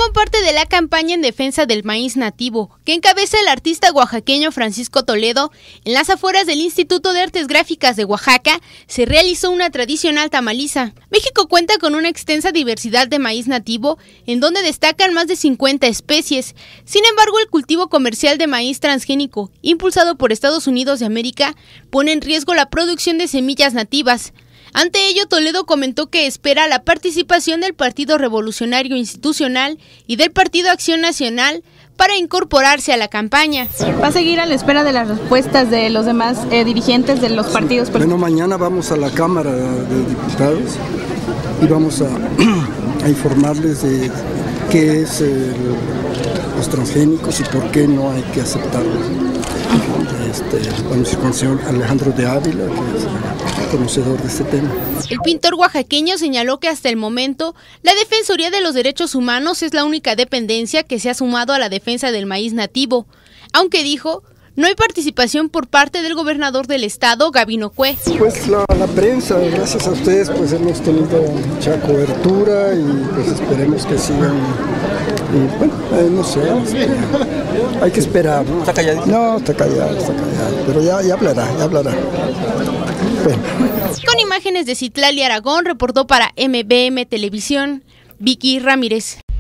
Como parte de la campaña en defensa del maíz nativo, que encabeza el artista oaxaqueño Francisco Toledo, en las afueras del Instituto de Artes Gráficas de Oaxaca, se realizó una tradicional tamaliza. México cuenta con una extensa diversidad de maíz nativo, en donde destacan más de 50 especies. Sin embargo, el cultivo comercial de maíz transgénico, impulsado por Estados Unidos de América, pone en riesgo la producción de semillas nativas. Ante ello, Toledo comentó que espera la participación del Partido Revolucionario Institucional y del Partido Acción Nacional para incorporarse a la campaña. ¿Va a seguir a la espera de las respuestas de los demás dirigentes de los partidos políticos? Bueno, mañana vamos a la Cámara de Diputados y vamos a informarles de qué es los transgénicos y por qué no hay que aceptarlos. Vamos a ir con el señor Alejandro de Ávila, que es conocedor de este tema. El pintor oaxaqueño señaló que hasta el momento la Defensoría de los Derechos Humanos es la única dependencia que se ha sumado a la defensa del maíz nativo, aunque dijo no hay participación por parte del gobernador del estado, Gabino Cue. Pues la prensa, gracias a ustedes, pues hemos tenido mucha cobertura y pues esperemos que sigan. Y bueno, no sé, hay que esperar, ¿no? ¿Está calladito? No, está callado, pero ya hablará. Bueno. Con imágenes de Citlali Aragón, reportó para MBM Televisión, Vicky Ramírez.